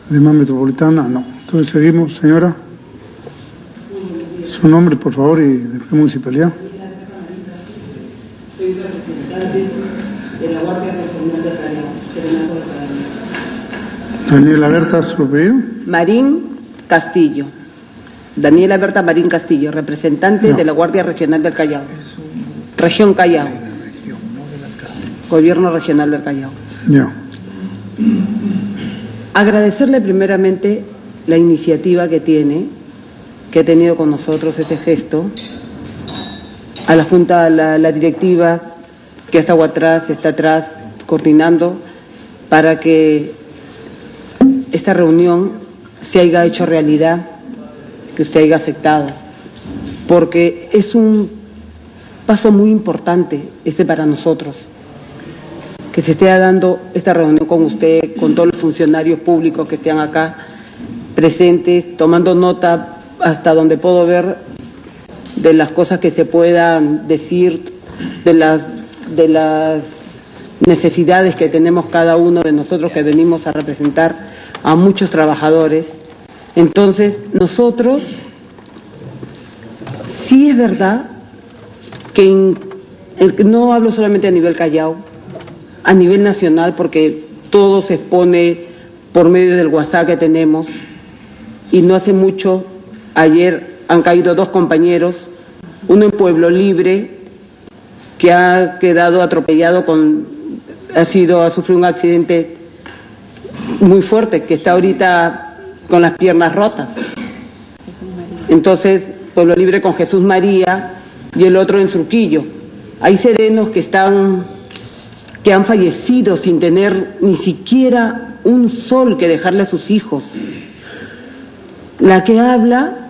Lima Metropolitana, no. Entonces seguimos, señora. Su nombre, por favor, y de qué municipalidad. Soy representante de la Guardia Regional del Callao, Serenato del Callao. Daniela Berta, ¿su apellido? Marín Castillo. Daniela Berta Marín Castillo, representante de la Guardia Regional del Callao. Región Callao. Gobierno Regional del Callao. Ya. Agradecerle primeramente la iniciativa que ha tenido con nosotros, ese gesto, a la Junta, a la directiva que está atrás, coordinando para que esta reunión se haya hecho realidad, que usted haya aceptado, porque es un paso muy importante para nosotros, que se esté dando esta reunión con usted, con todos los funcionarios públicos que estén acá presentes, tomando nota hasta donde puedo ver de las cosas que se puedan decir, de las necesidades que tenemos cada uno de nosotros que venimos a representar a muchos trabajadores. Entonces, nosotros, sí es verdad que no hablo solamente a nivel Callao, a nivel nacional, porque todo se expone por medio del WhatsApp que tenemos, y no hace mucho, ayer han caído 2 compañeros, uno en Pueblo Libre, que ha quedado atropellado ha sufrido un accidente muy fuerte, que está ahorita con las piernas rotas. Entonces, Pueblo Libre con Jesús María, y el otro en Surquillo. Hay serenos que han fallecido sin tener ni siquiera un sol que dejarle a sus hijos. La que habla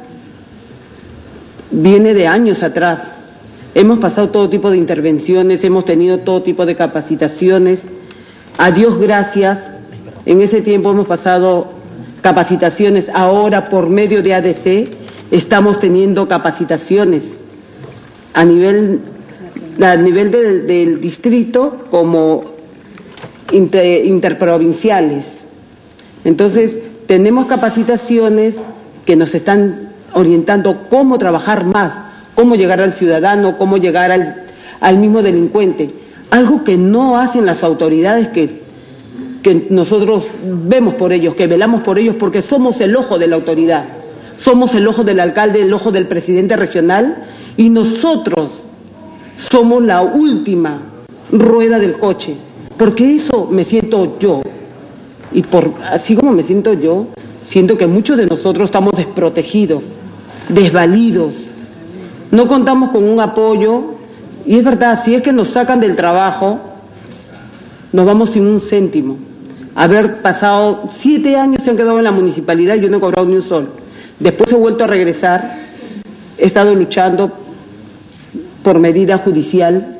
viene de años atrás. Hemos pasado todo tipo de intervenciones, hemos tenido todo tipo de capacitaciones. A Dios gracias, en ese tiempo hemos pasado capacitaciones. Ahora, por medio de ADC, estamos teniendo capacitaciones a nivel del distrito como interprovinciales. Entonces, tenemos capacitaciones que nos están orientando cómo trabajar más, cómo llegar al ciudadano, cómo llegar al mismo delincuente. Algo que no hacen las autoridades que nosotros vemos por ellos, que velamos por ellos, porque somos el ojo de la autoridad, somos el ojo del alcalde, el ojo del presidente regional, y nosotros somos la última rueda del coche, porque eso me siento yo, y así como me siento yo, siento que muchos de nosotros estamos desprotegidos, desvalidos, no contamos con un apoyo, y es verdad, si es que nos sacan del trabajo, nos vamos sin un céntimo. Haber pasado 7 años se han quedado en la municipalidad y yo no he cobrado ni un sol. Después he vuelto a regresar, he estado luchando por medida judicial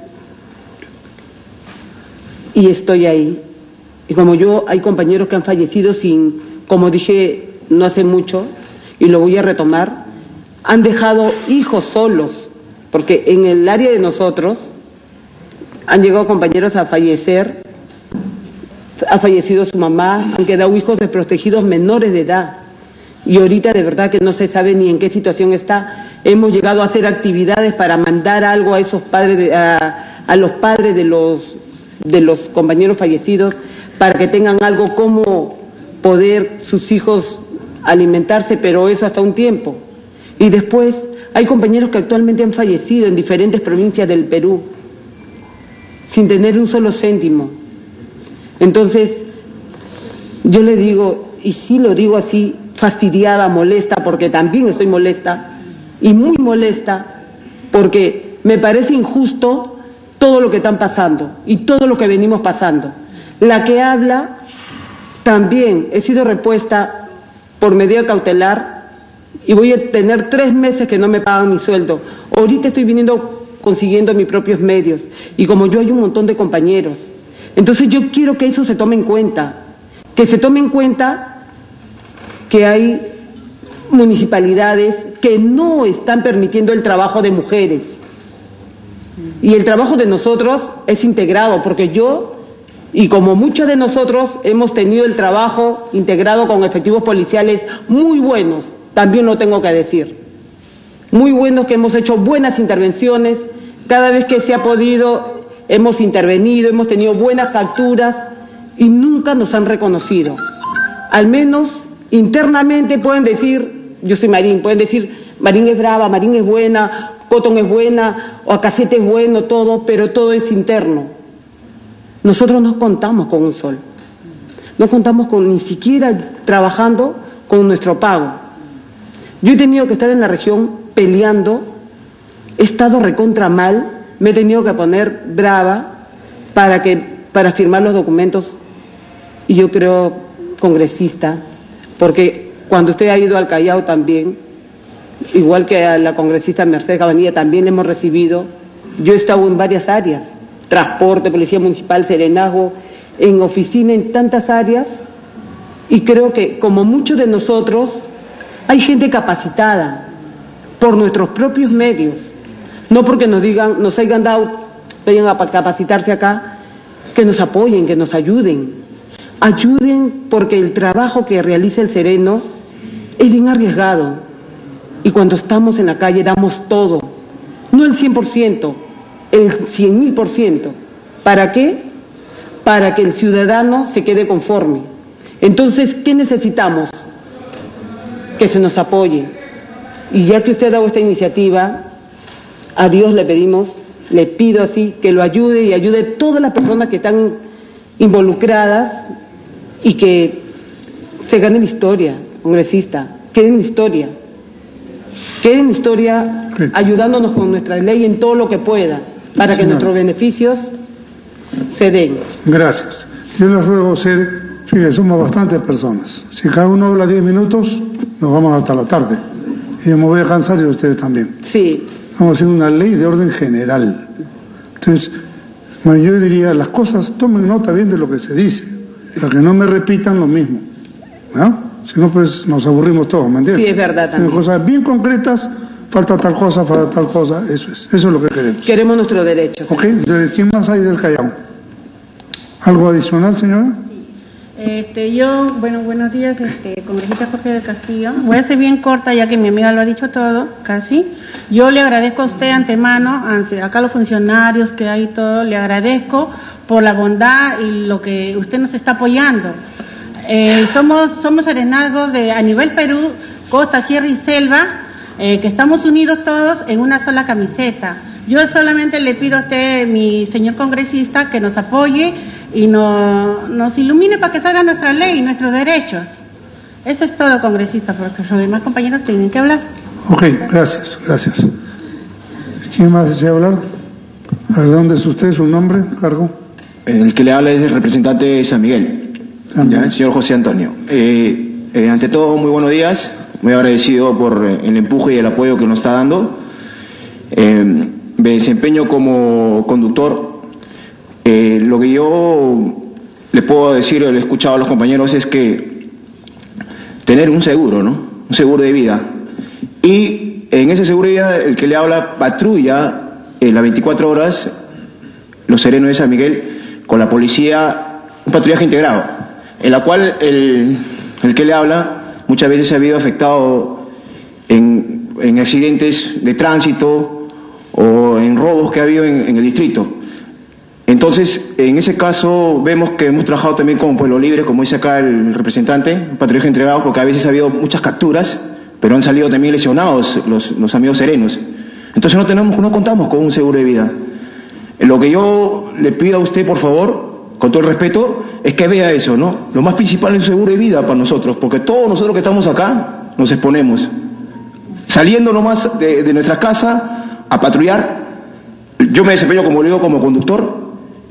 y estoy ahí. Y como yo, hay compañeros que han fallecido como dije no hace mucho, y lo voy a retomar, han dejado hijos solos, porque en el área de nosotros han llegado compañeros a fallecer, ha fallecido su mamá, han quedado hijos desprotegidos menores de edad, y ahorita de verdad que no se sabe ni en qué situación está. Hemos llegado a hacer actividades para mandar algo a esos padres, a los padres de los compañeros fallecidos, para que tengan algo como poder sus hijos alimentarse, pero eso hasta un tiempo. Y después hay compañeros que actualmente han fallecido en diferentes provincias del Perú, sin tener un solo céntimo. Entonces, yo le digo, y sí lo digo así, fastidiada, molesta, porque también estoy molesta, y muy molesta, porque me parece injusto todo lo que están pasando, y todo lo que venimos pasando. La que habla, también he sido repuesta por medida cautelar, y voy a tener 3 meses que no me pagan mi sueldo. Ahorita estoy consiguiendo mis propios medios, y como yo hay un montón de compañeros. Entonces yo quiero que eso se tome en cuenta, que se tome en cuenta que hay municipalidades que no están permitiendo el trabajo de mujeres. Y el trabajo de nosotros es integrado, porque yo Y como muchos de nosotros hemos tenido el trabajo integrado con efectivos policiales muy buenos, también lo tengo que decir, muy buenos, que hemos hecho buenas intervenciones, cada vez que se ha podido hemos intervenido, hemos tenido buenas capturas y nunca nos han reconocido. Al menos internamente pueden decir, yo soy Marín, pueden decir, Marín es brava, Marín es buena, Cotton es buena, o Acacete es bueno, todo, pero todo es interno. Nosotros no contamos con un sol, no contamos con ni siquiera trabajando con nuestro pago. Yo he tenido que estar en la región peleando, he estado recontra mal, me he tenido que poner brava para firmar los documentos, y yo creo congresista, porque cuando usted ha ido al Callao también, igual que a la congresista Mercedes Cabanilla, también hemos recibido. Yo he estado en varias áreas, transporte, policía municipal, serenazgo, en oficina, en tantas áreas, y creo que como muchos de nosotros hay gente capacitada por nuestros propios medios, no porque nos hayan dado, vayan a capacitarse acá, que nos apoyen, que nos ayuden porque el trabajo que realiza el Sereno es bien arriesgado, y cuando estamos en la calle damos todo, no el 100%, el 100.000%. ¿Para qué? Para que el ciudadano se quede conforme. Entonces, ¿qué necesitamos? Que se nos apoye. Y ya que usted ha dado esta iniciativa, a Dios le pedimos, le pido así, que lo ayude y ayude a todas las personas que están involucradas y que se gane la historia, congresista, quede en historia. Quede en historia ayudándonos con nuestra ley en todo lo que pueda, para que nuestros beneficios se den. Gracias. Yo les ruego fíjense, somos bastantes personas. Si cada uno habla 10 minutos, nos vamos hasta la tarde. Y yo me voy a cansar y ustedes también. Sí. Estamos haciendo una ley de orden general. Entonces, bueno, yo diría, las cosas, tomen nota bien de lo que se dice, para que no me repitan lo mismo, ¿no? Si no, pues nos aburrimos todos, ¿me entiendes? Sí, es verdad también. Cosas bien concretas, falta tal cosa, eso es lo que queremos. Queremos nuestros derechos. ¿Ok? ¿Quién más hay del Callao? ¿Algo adicional, señora? Buenos días, congresista Jorge del Castillo. Voy a ser bien corta, ya que mi amiga lo ha dicho todo, casi. Yo le agradezco a usted antemano, acá los funcionarios que hay todo, le agradezco por la bondad y lo que usted nos está apoyando. Somos serenazgos a nivel Perú, costa, sierra y selva, que estamos unidos todos en una sola camiseta. Yo solamente le pido a usted, mi señor congresista, que nos apoye y nos ilumine para que salga nuestra ley y nuestros derechos. Eso es todo, congresista, porque los demás compañeros tienen que hablar. Ok, gracias. ¿Quién más desea hablar? ¿De dónde es usted, su nombre, cargo? El que le habla es el representante de San Miguel, el señor José Antonio. Ante todo, muy buenos días, muy agradecido por el empuje y el apoyo que nos está dando. Me desempeño como conductor. Lo que yo le puedo decir, le he escuchado a los compañeros, es que tener un seguro, ¿no? Un seguro de vida. Y en ese seguro de vida, el que le habla patrulla las 24 horas, los serenos de San Miguel, con la policía, un patrullaje integrado, en la cual el que le habla muchas veces se ha habido afectado en accidentes de tránsito o en robos que ha habido en el distrito. Entonces, en ese caso vemos que hemos trabajado también con Pueblo Libre, como dice acá el representante, un patrullaje integrado, porque a veces ha habido muchas capturas, pero han salido también lesionados los amigos serenos. Entonces no contamos con un seguro de vida. Lo que yo le pido a usted, por favor, con todo el respeto, es que vea eso, ¿no? Lo más principal es el seguro de vida para nosotros, porque todos nosotros que estamos acá nos exponemos. Saliendo nomás de nuestra casa a patrullar, yo me desempeño, como le digo, como conductor,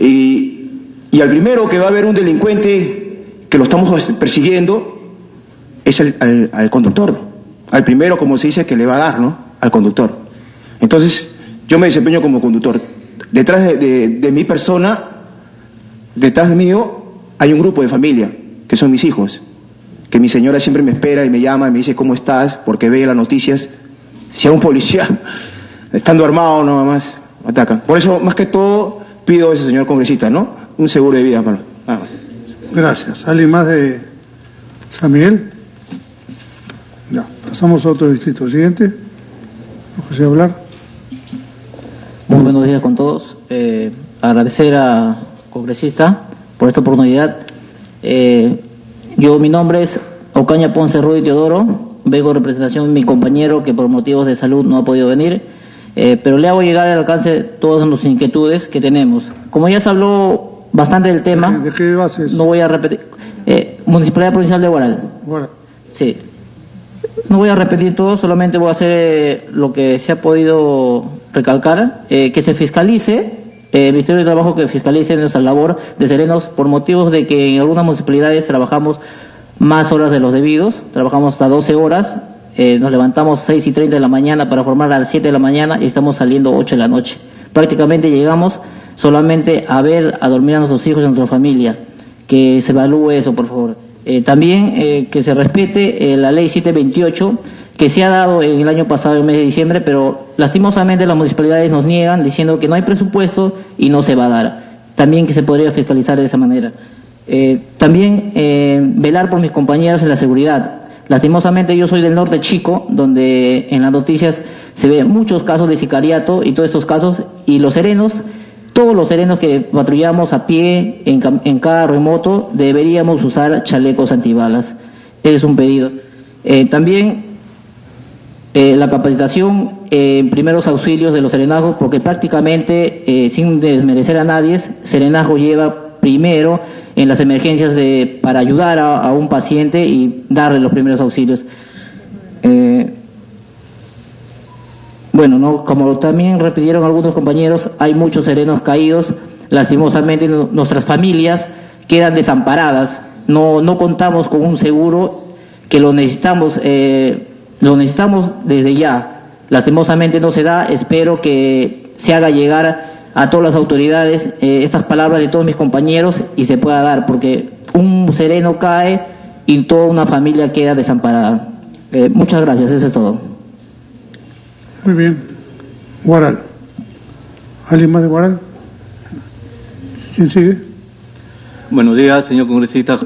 y al primero que va a haber un delincuente que lo estamos persiguiendo es al conductor, al primero, como se dice, que le va a dar, ¿no? Al conductor. Entonces, yo me desempeño como conductor. Detrás de mi persona, detrás de mío, hay un grupo de familia, que son mis hijos, que mi señora siempre me espera y me llama y me dice cómo estás, porque ve las noticias. Si a un policía, estando armado nada más, atacan. Por eso, más que todo, pido a ese señor congresista, ¿no? Un seguro de vida para Nada más. Gracias. ¿Alguien más de San Miguel? Ya, pasamos a otro distrito. Siguiente. ¿No desea hablar? Muy buenos días con todos. Agradecer a congresista por esta oportunidad. Mi nombre es Ocaña Ponce Rudy Teodoro. Vengo en representación de mi compañero que por motivos de salud no ha podido venir, pero le hago llegar al alcance todas las inquietudes que tenemos. Como ya se habló bastante del tema, ¿De qué bases? no voy a repetir. Municipalidad Provincial de Huaral. Bueno, Sí. No voy a repetir todo, solamente voy a hacer lo que se ha podido recalcar, que se fiscalice, el Ministerio de Trabajo que fiscalice nuestra labor de serenos por motivos de que en algunas municipalidades trabajamos más horas de los debidos, trabajamos hasta 12 horas, nos levantamos 6:30 de la mañana para formar a las 7 de la mañana y estamos saliendo 8 de la noche. Prácticamente llegamos solamente a ver, a dormir a nuestros hijos y a nuestra familia. Que se evalúe eso, por favor. También que se respete la ley 728 que se ha dado en el año pasado, en el mes de diciembre, pero lastimosamente las municipalidades nos niegan diciendo que no hay presupuesto y no se va a dar. También que se podría fiscalizar de esa manera. También velar por mis compañeros en la seguridad. Lastimosamente yo soy del norte chico, donde en las noticias se ven muchos casos de sicariato y todos estos casos, y los serenos, todos los serenos que patrullamos a pie, en carro, en moto, deberíamos usar chalecos antibalas. Ese es un pedido. También la capacitación en primeros auxilios de los serenazgos, porque prácticamente, sin desmerecer a nadie, serenazgo lleva primero en las emergencias para ayudar a un paciente y darle los primeros auxilios. Como también repitieron algunos compañeros, hay muchos serenos caídos. Lastimosamente nuestras familias quedan desamparadas. No contamos con un seguro que lo necesitamos desde ya. Lastimosamente no se da. Espero que se haga llegar a todas las autoridades estas palabras de todos mis compañeros y se pueda dar, porque un sereno cae y toda una familia queda desamparada. Muchas gracias, eso es todo. muy bien. Huaral. ¿Alguien más de Huaral? ¿Quién sigue? Buenos días, señor congresista.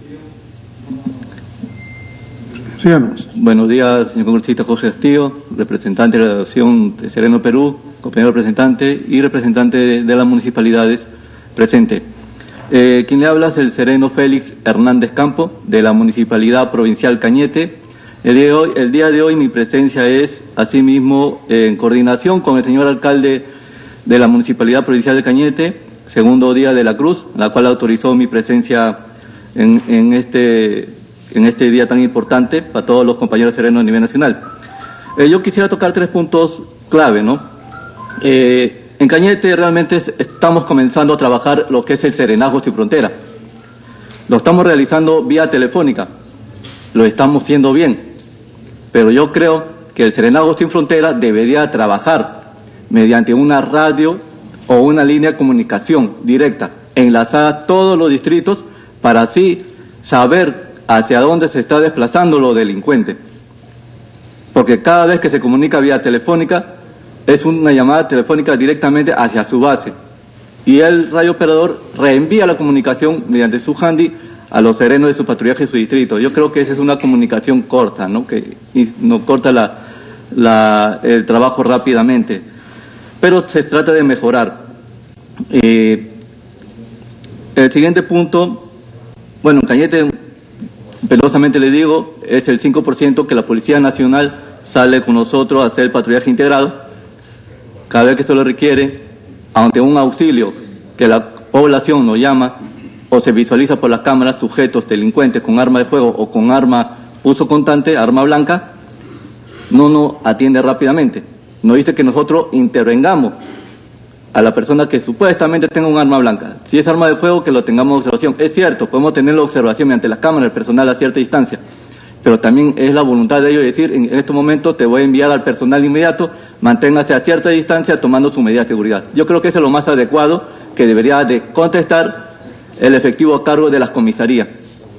Síganos. Buenos días, señor congresista José Castillo, representante de la Asociación de Sereno Perú, compañero representante y representante de las municipalidades presente. Quien le habla es el sereno Félix Hernández Campo, de la Municipalidad Provincial Cañete. El día de hoy mi presencia es, asimismo, en coordinación con el señor alcalde de la Municipalidad Provincial de Cañete, segundo día de la Cruz, la cual autorizó mi presencia en este día tan importante para todos los compañeros serenos a nivel nacional. Yo quisiera tocar 3 puntos clave, ¿no? En Cañete realmente estamos comenzando a trabajar lo que es el serenazgo sin frontera. Lo estamos realizando vía telefónica, lo estamos haciendo bien, pero yo creo que el serenazgo sin frontera debería trabajar mediante una radio o una línea de comunicación directa, enlazada a todos los distritos para así saber hacia dónde se está desplazando los delincuentes. Porque cada vez que se comunica vía telefónica, es una llamada telefónica directamente hacia su base. Y el radioperador reenvía la comunicación mediante su handy a los serenos de su patrullaje y su distrito. Yo creo que esa es una comunicación corta, ¿no? Y nos corta el trabajo rápidamente. Pero se trata de mejorar. El siguiente punto, bueno, en Cañete, pelosamente le digo, es el 5% que la Policía Nacional sale con nosotros a hacer el patrullaje integrado. Cada vez que se lo requiere, ante un auxilio que la población nos llama o se visualiza por las cámaras sujetos delincuentes con arma de fuego o con arma uso constante, arma blanca, no nos atiende rápidamente. Nos dice que nosotros intervengamos a la persona que supuestamente tenga un arma blanca. Si es arma de fuego, que lo tengamos en observación. Es cierto, podemos tener la observación mediante las cámaras, el personal a cierta distancia, pero también es la voluntad de ellos decir, en este momento te voy a enviar al personal inmediato, manténgase a cierta distancia tomando su medida de seguridad. Yo creo que eso es lo más adecuado que debería de contestar el efectivo a cargo de las comisarías.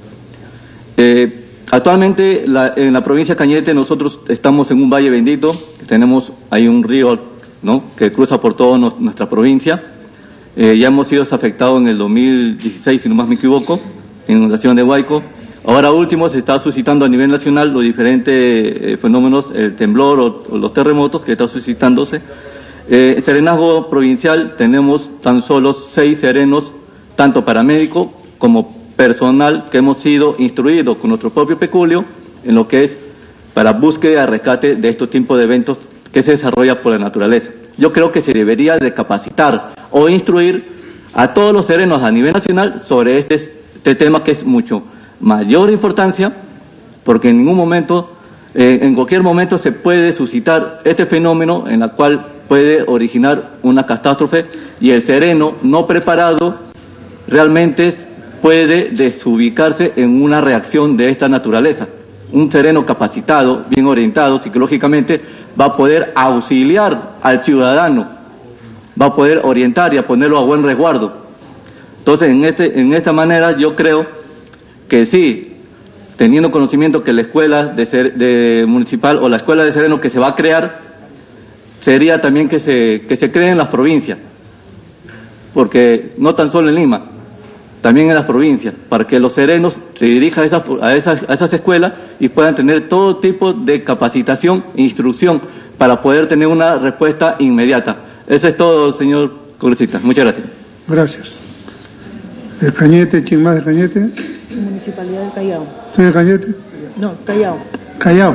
Actualmente en la provincia de Cañete nosotros estamos en un valle bendito, tenemos ahí un río, ¿no?, que cruza por toda nuestra provincia. Ya hemos sido afectados en el 2016, si no más me equivoco, en inundación de Huayco. Ahora último se está suscitando a nivel nacional los diferentes fenómenos, el temblor o los terremotos que están suscitándose. En Serenazgo Provincial tenemos tan solo 6 serenos, tanto paramédicos como personal que hemos sido instruidos con nuestro propio peculio en lo que es para búsqueda y rescate de estos tipos de eventos que se desarrollan por la naturaleza. Yo creo que se debería de capacitar o instruir a todos los serenos a nivel nacional sobre este tema, que es mucho mayor importancia, porque en ningún momento, en cualquier momento se puede suscitar este fenómeno en la cual puede originar una catástrofe, y el sereno no preparado realmente puede desubicarse en una reacción de esta naturaleza. Un sereno capacitado, bien orientado psicológicamente, va a poder auxiliar al ciudadano, va a poder orientar y a ponerlo a buen resguardo. Entonces, en esta manera yo creo que sí, teniendo conocimiento que la escuela de municipal o la escuela de sereno que se va a crear, sería también que se cree en las provincias, porque no tan solo en Lima, también en las provincias, para que los serenos se dirijan a esas escuelas y puedan tener todo tipo de capacitación e instrucción para poder tener una respuesta inmediata. Eso es todo, señor congresista. Muchas gracias. Gracias. ¿De Cañete? ¿Quién más de Cañete? Municipalidad del Callao. ¿Usted de Cañete? No, Callao. Callao.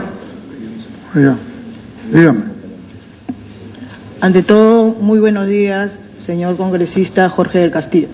Dígame. Ante todo, muy buenos días, señor congresista Jorge del Castillo.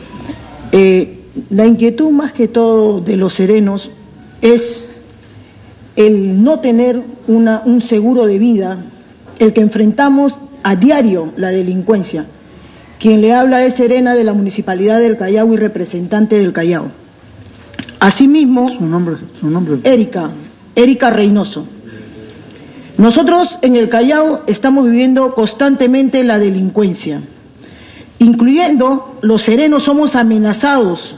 La inquietud más que todo de los serenos es el no tener un seguro de vida, el que enfrentamos a diario la delincuencia. Quien le habla es serena de la Municipalidad del Callao y representante del Callao. Asimismo, su nombre. Erika Reynoso. Nosotros en el Callao estamos viviendo constantemente la delincuencia, incluyendo los serenos somos amenazados.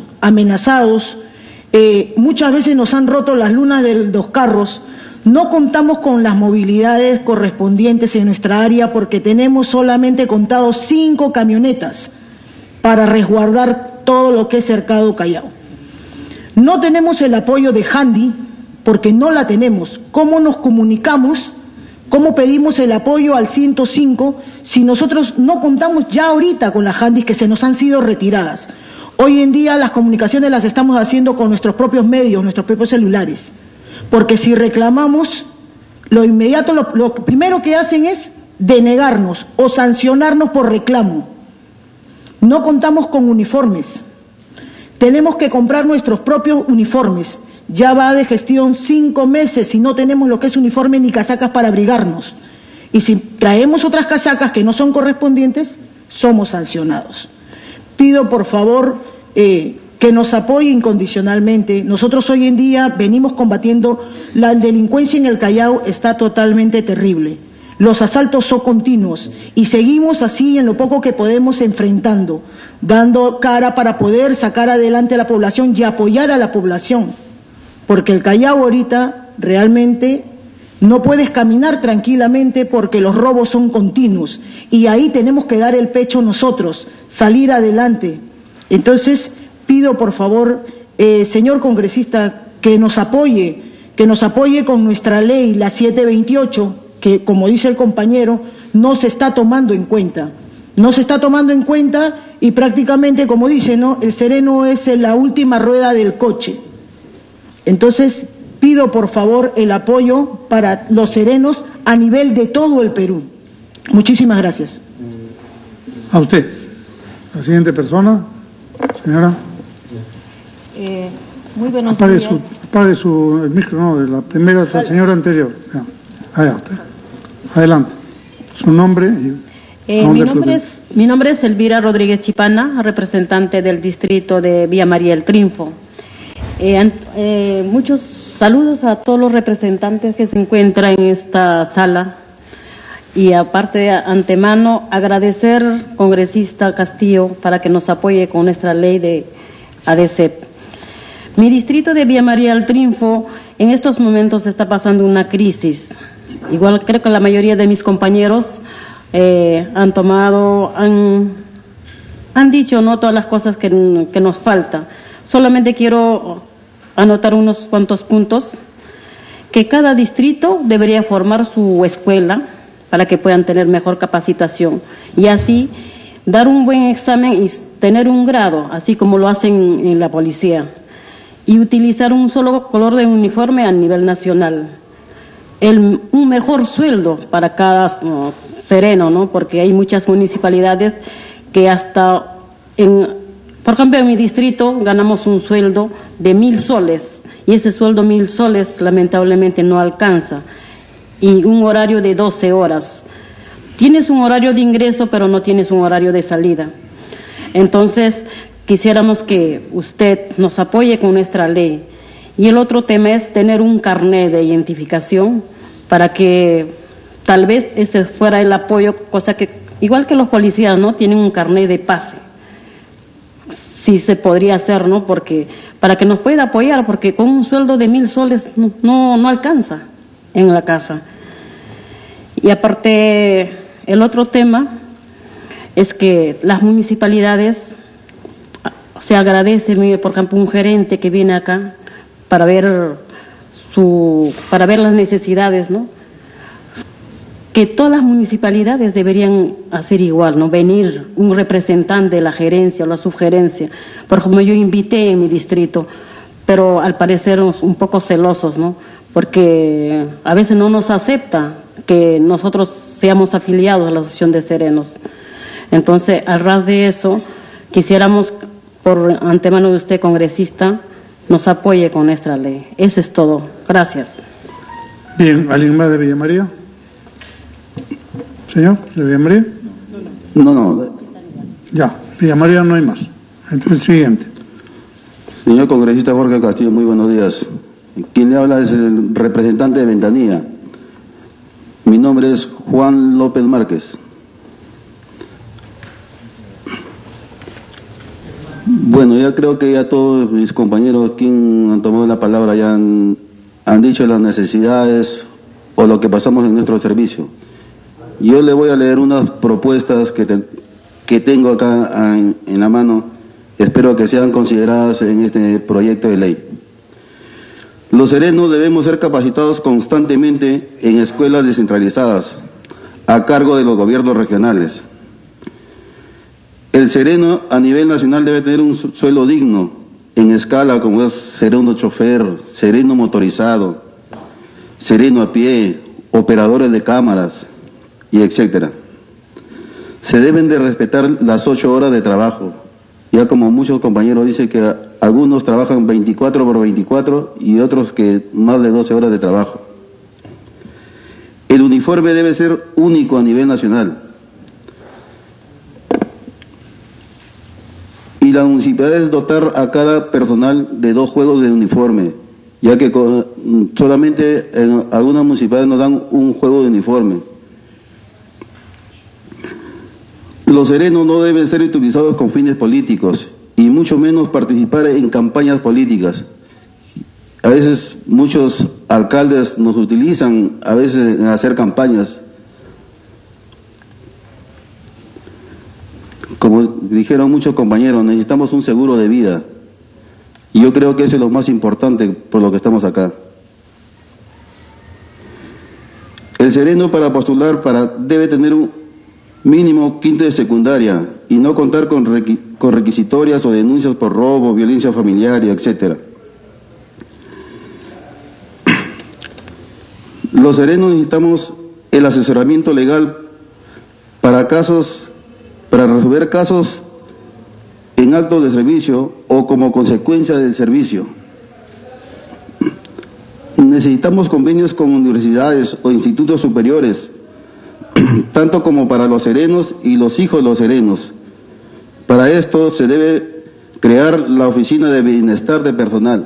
Muchas veces nos han roto las lunas de los carros. No contamos con las movilidades correspondientes en nuestra área porque tenemos solamente contados 5 camionetas para resguardar todo lo que es cercado Callao. No tenemos el apoyo de Handy porque no la tenemos. ¿Cómo nos comunicamos? ¿Cómo pedimos el apoyo al 105 si nosotros no contamos ya ahorita con las Handys que se nos han sido retiradas? Hoy en día las comunicaciones las estamos haciendo con nuestros propios medios, nuestros propios celulares. Porque si reclamamos, lo inmediato, lo primero que hacen es denegarnos o sancionarnos por reclamo. No contamos con uniformes. Tenemos que comprar nuestros propios uniformes. Ya va de gestión 5 meses y no tenemos lo que es uniforme ni casacas para abrigarnos. Y si traemos otras casacas que no son correspondientes, somos sancionados. Pido por favor que nos apoye incondicionalmente. Nosotros hoy en día venimos combatiendo la delincuencia en el Callao, está totalmente terrible. Los asaltos son continuos y seguimos así en lo poco que podemos enfrentando, dando cara para poder sacar adelante a la población y apoyar a la población. Porque el Callao ahorita realmente no puedes caminar tranquilamente porque los robos son continuos y ahí tenemos que dar el pecho nosotros, salir adelante. Entonces pido por favor, señor congresista, que nos apoye con nuestra ley, la 728, que como dice el compañero, no se está tomando en cuenta. No se está tomando en cuenta y prácticamente, como dice, ¿no?, el sereno es la última rueda del coche. Entonces, pido por favor el apoyo para los serenos a nivel de todo el Perú. Muchísimas gracias. A usted. La siguiente persona, señora. Muy buenos días. Apague el micro, no, de la primera, la señora anterior. Allá usted. Adelante. Su nombre y... Mi nombre es Elvira Rodríguez Chipana, representante del distrito de Villa María El Triunfo. Muchos saludos a todos los representantes que se encuentran en esta sala y aparte de antemano agradecer congresista Castillo para que nos apoye con nuestra ley de ADCEP. Mi distrito de Villa María El Triunfo en estos momentos está pasando una crisis. Igual creo que la mayoría de mis compañeros han Han dicho, ¿no?, todas las cosas que nos falta. Solamente quiero anotar unos cuantos puntos. Que cada distrito debería formar su escuela para que puedan tener mejor capacitación y así dar un buen examen y tener un grado, así como lo hacen en la policía, y utilizar un solo color de uniforme a nivel nacional. Un mejor sueldo para cada sereno, ¿no?, porque hay muchas municipalidades que hasta, por ejemplo, en mi distrito ganamos un sueldo de 1.000 soles, y ese sueldo 1.000 soles lamentablemente no alcanza, y un horario de 12 horas. Tienes un horario de ingreso, pero no tienes un horario de salida. Entonces, quisiéramos que usted nos apoye con nuestra ley. Y el otro tema es tener un carnet de identificación para que tal vez ese fuera el apoyo, cosa que, igual que los policías, ¿no?, tienen un carnet de pase. Sí se podría hacer, ¿no?, porque para que nos pueda apoyar, porque con un sueldo de 1.000 soles no alcanza en la casa. Y aparte, el otro tema es que las municipalidades, se agradece, por ejemplo, un gerente que viene acá para ver las necesidades, ¿no?, que todas las municipalidades deberían hacer igual, ¿no?, venir un representante de la gerencia o la subgerencia. Por ejemplo, yo invité en mi distrito, pero al parecer un poco celosos, ¿no?, porque a veces no nos acepta que nosotros seamos afiliados a la Asociación de Serenos. Entonces, al ras de eso, quisiéramos, por antemano de usted, congresista, nos apoye con nuestra ley. Eso es todo. Gracias. Bien, ¿alguien más de Villa María? ¿Señor? ¿De Villa María? No. Ya, Villa María no hay más. Entonces, siguiente. Señor congresista Jorge Castillo, muy buenos días. Quien le habla es el representante de Ventanilla. Mi nombre es Juan López Márquez. Bueno, ya creo que ya todos mis compañeros que han tomado la palabra ya han dicho las necesidades o lo que pasamos en nuestro servicio. Yo le voy a leer unas propuestas que tengo acá en la mano. Espero que sean consideradas en este proyecto de ley. Los serenos debemos ser capacitados constantemente en escuelas descentralizadas, a cargo de los gobiernos regionales. El sereno a nivel nacional debe tener un sueldo digno, en escala como es sereno chofer, sereno motorizado, sereno a pie, operadores de cámaras, y etcétera. Se deben de respetar las 8 horas de trabajo, ya como muchos compañeros dicen que algunos trabajan 24 por 24 y otros que más de 12 horas de trabajo. El uniforme debe ser único a nivel nacional. Y la municipalidad debe dotar a cada personal de 2 juegos de uniforme, ya que solamente en algunas municipalidades nos dan un juego de uniforme. Los serenos no deben ser utilizados con fines políticos y mucho menos participar en campañas políticas. A veces muchos alcaldes nos utilizan a veces en hacer campañas. Como dijeron muchos compañeros, necesitamos un seguro de vida. Y yo creo que eso es lo más importante por lo que estamos acá. El sereno para postular debe tener un mínimo quinto de secundaria y no contar con requisitorias o denuncias por robo, violencia familiar y etcétera. Los serenos necesitamos el asesoramiento legal para resolver casos en actos de servicio o como consecuencia del servicio. Necesitamos convenios con universidades o institutos superiores, tanto como para los serenos y los hijos de los serenos. Para esto se debe crear la oficina de bienestar de personal.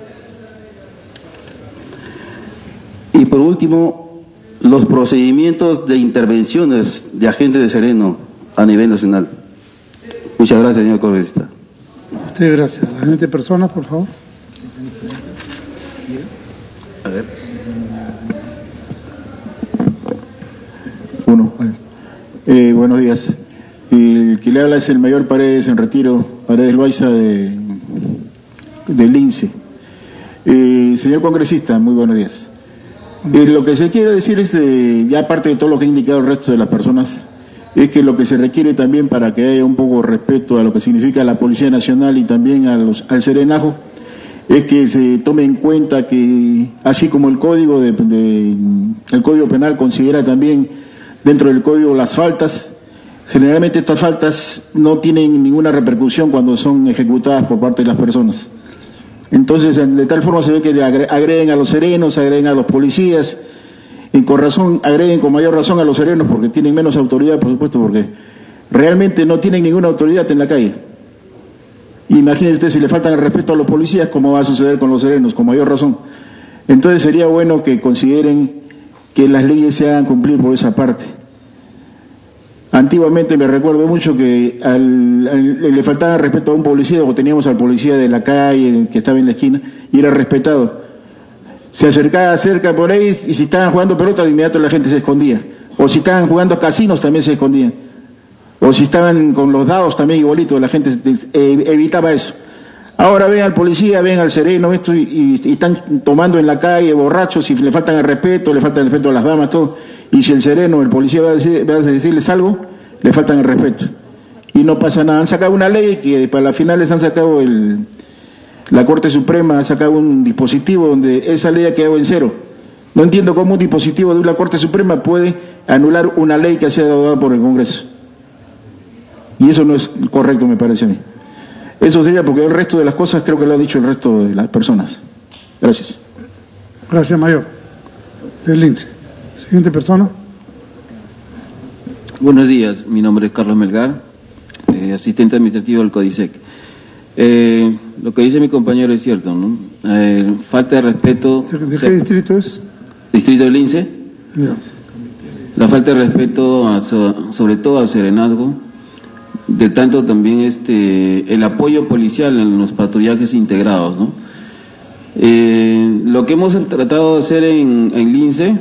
Y por último, los procedimientos de intervenciones de agentes de sereno a nivel nacional. Muchas gracias, señor congresista. Muchas gracias. La siguiente persona, por favor. A ver. Buenos días. El que le habla es el mayor Paredes en retiro, Paredes Loaiza del INSE. Señor congresista, muy buenos días. Lo que se quiere decir es, ya aparte de todo lo que ha indicado el resto de las personas, es que lo que se requiere también para que haya un poco respeto a lo que significa la Policía Nacional y también al Serenajo, es que se tome en cuenta que, así como el Código el Código Penal considera también dentro del Código las faltas, generalmente estas faltas no tienen ninguna repercusión cuando son ejecutadas por parte de las personas. Entonces, de tal forma se ve que le agreden a los serenos, agreden a los policías, y agreden con mayor razón a los serenos porque tienen menos autoridad, por supuesto, porque realmente no tienen ninguna autoridad en la calle. Imagínense usted, si le faltan el respeto a los policías, ¿cómo va a suceder con los serenos? Con mayor razón. Entonces sería bueno que consideren que las leyes se hagan cumplir por esa parte. Antiguamente me recuerdo mucho que le faltaba respeto a un policía, o teníamos al policía de la calle que estaba en la esquina y era respetado. Se acercaba cerca por ahí y si estaban jugando pelota, de inmediato la gente se escondía. O si estaban jugando casinos también se escondían. O si estaban con los dados también igualito, la gente evitaba eso. Ahora ven al policía, ven al sereno, esto y están tomando en la calle borrachos y le faltan el respeto a las damas, todo. Y si el sereno, el policía va a decirles algo, le faltan el respeto. Y no pasa nada. Han sacado una ley que para las finales han sacado la Corte Suprema ha sacado un dispositivo donde esa ley ha quedado en cero. No entiendo cómo un dispositivo de la Corte Suprema puede anular una ley que ha sido dada por el Congreso. Y eso no es correcto, me parece a mí. Eso sería, porque el resto de las cosas creo que lo ha dicho el resto de las personas. Gracias. Gracias, mayor. Del INSE. Siguiente persona. Buenos días, mi nombre es Carlos Melgar, asistente administrativo del CODISEC. Lo que dice mi compañero es cierto, ¿no? Falta de respeto. ¿De qué distrito es? Distrito del INSE. Ya. La falta de respeto, sobre todo al serenazgo, de tanto también el apoyo policial en los patrullajes integrados, ¿no? Lo que hemos tratado de hacer en INSE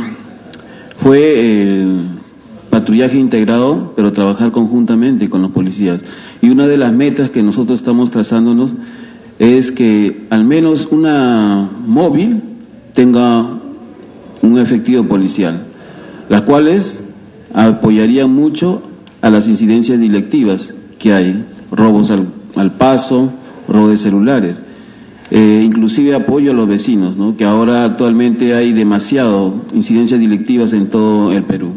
fue el patrullaje integrado, pero trabajar conjuntamente con los policías. Y una de las metas que nosotros estamos trazándonos es que al menos una móvil tenga un efectivo policial, las cuales apoyarían mucho a las incidencias delictivas que hay, robos al paso, robo de celulares, inclusive apoyo a los vecinos, ¿no? Que ahora actualmente hay demasiado incidencias delictivas en todo el Perú.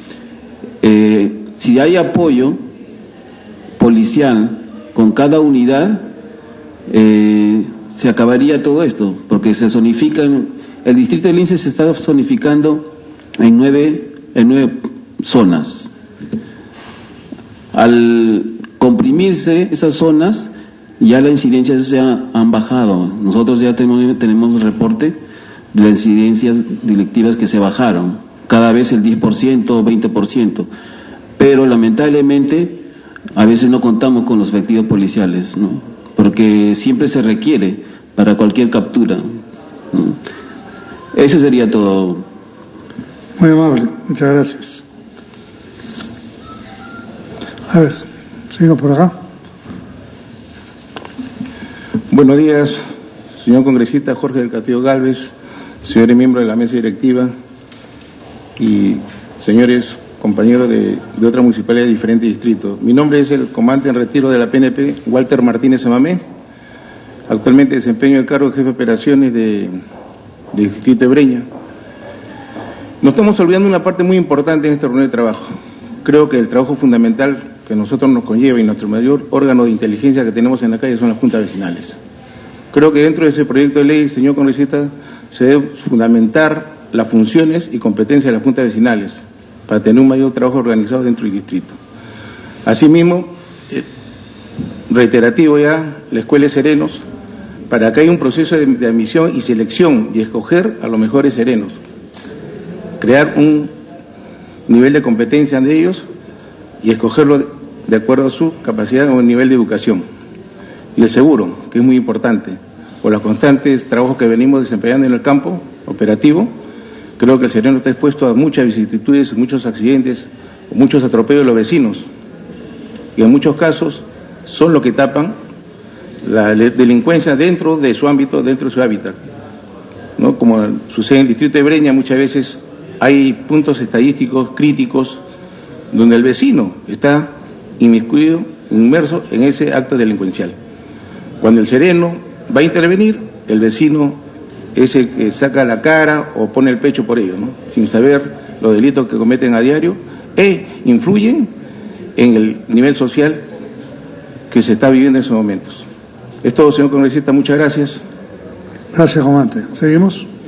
Si hay apoyo policial con cada unidad, se acabaría todo esto, porque se zonifican, el distrito del INSE se está zonificando en nueve zonas. Al comprimirse esas zonas, ya las incidencias se han bajado. Nosotros ya tenemos reporte de las incidencias delictivas que se bajaron, cada vez el 10% o 20%, pero lamentablemente a veces no contamos con los efectivos policiales, ¿no? Porque siempre se requiere para cualquier captura, ¿no? Eso sería todo. Muy amable, muchas gracias. A ver, sigo por acá. Buenos días, señor congresista Jorge del Castillo Gálvez, señores miembros de la mesa directiva y señores compañeros de otra municipalidad de diferentes distritos. Mi nombre es el comandante en retiro de la PNP, Walter Martínez Amamé. Actualmente desempeño el cargo de jefe de operaciones de distrito de Breña. Nos estamos olvidando una parte muy importante en esta reunión de trabajo. Creo que el trabajo fundamental que nosotros nos conlleva y nuestro mayor órgano de inteligencia que tenemos en la calle son las juntas vecinales. Creo que dentro de ese proyecto de ley, señor congresista, se debe fundamentar las funciones y competencias de las juntas vecinales para tener un mayor trabajo organizado dentro del distrito. Asimismo, reiterativo ya, la Escuela de Serenos, para que haya un proceso de admisión y selección y escoger a los mejores serenos, crear un nivel de competencia de ellos y escogerlo de acuerdo a su capacidad o nivel de educación. Les aseguro que es muy importante, por los constantes trabajos que venimos desempeñando en el campo operativo, creo que el sereno está expuesto a muchas vicisitudes, muchos accidentes, muchos atropellos de los vecinos. y en muchos casos son los que tapan la delincuencia dentro de su ámbito, dentro de su hábitat, ¿no? Como sucede en el distrito de Breña, muchas veces hay puntos estadísticos críticos donde el vecino está inmiscuido, inmerso en ese acto delincuencial. Cuando el sereno va a intervenir, el vecino es el que saca la cara o pone el pecho por ello, ¿no? Sin saber los delitos que cometen a diario e influyen en el nivel social que se está viviendo en esos momentos. Es todo, señor congresista, muchas gracias. Gracias, comandante. ¿Seguimos?